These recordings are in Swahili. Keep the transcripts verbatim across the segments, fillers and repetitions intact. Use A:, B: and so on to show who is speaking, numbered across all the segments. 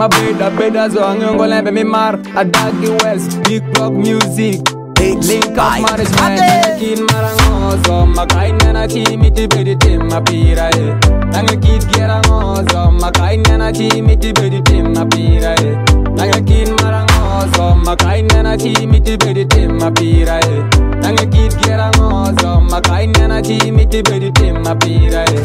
A: My beda beda song yongo lembe mi mar. A Dagi West, big rock music. Link up management. Kin marangozo, makaina na chimi tibedi tim Apira eh. Nanga kid gerangozo, makaina na chimi tibedi tim Apira eh. Nanga kid marangozo, makaina na chimi tibedi tim Apira eh. Nanga kid gerangozo, makaina na chimi tibedi tim Apira eh.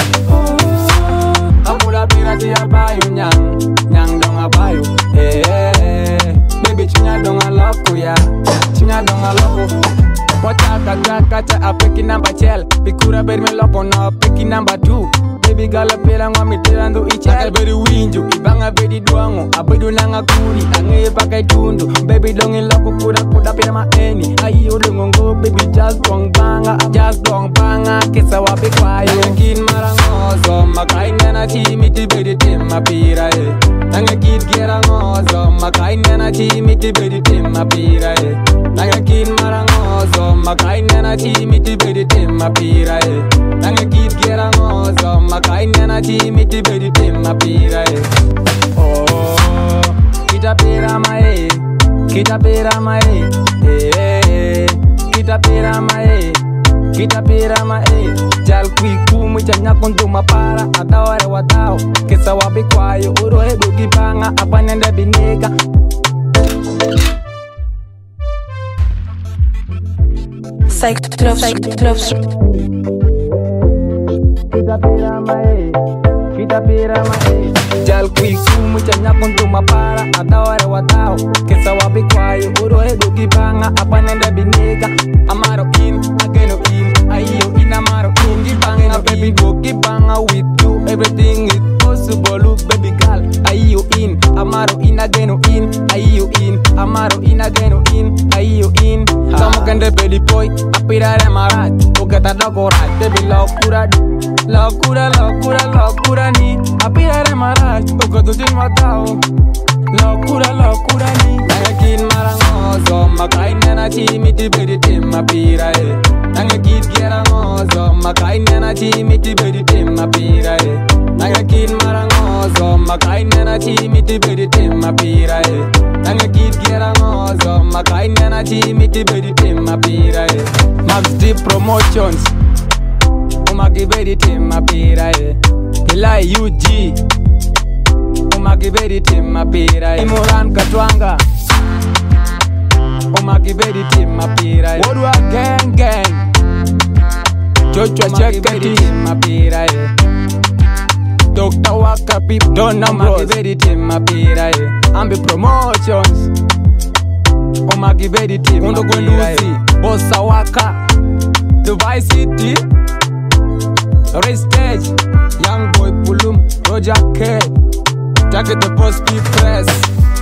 A: Amula pira ti abayo nyang, nyang dong abayo eh eh. Baby chunya dong aloko ya, chunya dong aloko. Wacha kata kata a peki number chel, pikura ber me lopo no peki number two. Baby gala pera ngwa tirando ichel beri winju, ibanga bedi duango, abedu nanga kuri, ange pakai tundu. Baby dong in loko kuda kuda pera ma eni. Ayo lungongo baby just dong banga, just dong banga, kesa wapi kwayo. Kin marangozo, makaina na chimi tibedi tim Apira eh. Nanga kid gerangozo, makaina na chimi tibedi tim Apira eh. Nanga kid marangozo, makaina na chimi tibedi tim Apira eh. Nanga kid gerangozo, makaina na chimi tibedi tim Apira eh. Oh, kita pera mae, kita pera mae, eh, kita pera mae, kita pera mae. Jal kui kumu chanya kuntu mapara, ataware watao, kesa wapi kwayo, uro edu kipanga, apa nende bineka.
B: Psych Club, Psych Club.
A: Kita pira mae, kita pira mae. Jal kui kumu chanya kuntu mapara, ataware watao, kesa wapi kwayo, uro edu kipanga, apa nende bineka. Amaro in, ageno in, ayo in amaro in. Gipanga baby go, gipanga with you, everything is possible. Look baby girl, ayo in, amaro in, ageno in, ayo in, amaro in, ageno in, ayo in. Samo kende belly boy, Apira re marat, uketa doko rat, baby lokura, lokura, lokura, lokura ni. Apira re marat, uketu tin matao, lokura, lokura ni. Nanga kin marangozo, makaina na chimi tibedi tim Apira eh. Nanga kid gerangozo, makaina na chimi tibedi tim Apira eh. Nanga kid marangozo, makaina na chimi tibedi tim Apira eh. Nanga kid gerangozo, makaina na chimi tibedi tim Apira eh. Max D Promotions, umagibedi tim Apira eh. Ilai U G, umagibedi tim Apira eh. Imoran Katwanga, umagibedi tim Apira eh. Wodwa gang gang, Joshua Cheketi tim Apira eh. Doctor Waka Pip Don Ambrose, umagibedi tim Apira eh. Ambi Promotions, umagibedi tim Undo Gwenuzi, Bossa Waka, Dubai City, Ray Stage, Young Boy Pulum, Roger K, Jacket the Post P Press.